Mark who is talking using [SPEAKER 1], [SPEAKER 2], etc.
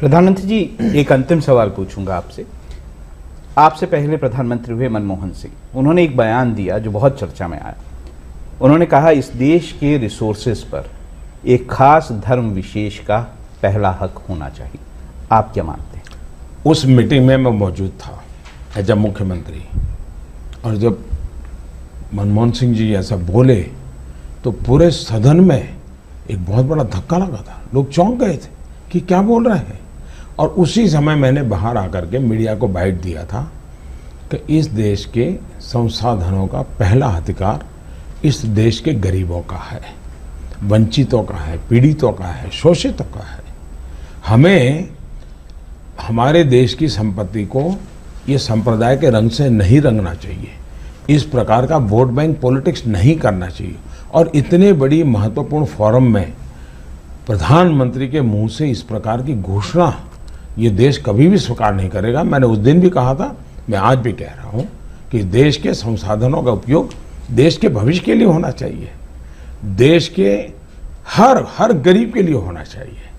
[SPEAKER 1] प्रधानमंत्री जी, एक अंतिम सवाल पूछूंगा आपसे। आपसे पहले प्रधानमंत्री हुए मनमोहन सिंह। उन्होंने एक बयान दिया जो बहुत चर्चा में आया। उन्होंने कहा इस देश के रिसोर्सेज पर एक खास धर्म विशेष का पहला हक होना चाहिए। आप क्या मानते हैं?
[SPEAKER 2] उस मीटिंग में मैं मौजूद था एज अ मुख्यमंत्री, और जब मनमोहन सिंह जी ऐसा बोले तो पूरे सदन में एक बहुत बड़ा धक्का लगा था। लोग चौंक गए थे कि क्या बोल रहे हैं। और उसी समय मैंने बाहर आकर के मीडिया को बाइट दिया था कि इस देश के संसाधनों का पहला अधिकार इस देश के गरीबों का है, वंचितों का है, पीड़ितों का है, शोषितों का है। हमें हमारे देश की संपत्ति को ये संप्रदाय के रंग से नहीं रंगना चाहिए, इस प्रकार का वोट बैंक पॉलिटिक्स नहीं करना चाहिए। और इतने बड़ी महत्वपूर्ण फोरम में प्रधानमंत्री के मुंह से इस प्रकार की घोषणा ये देश कभी भी स्वीकार नहीं करेगा। मैंने उस दिन भी कहा था, मैं आज भी कह रहा हूँ कि देश के संसाधनों का उपयोग देश के भविष्य के लिए होना चाहिए, देश के हर गरीब के लिए होना चाहिए।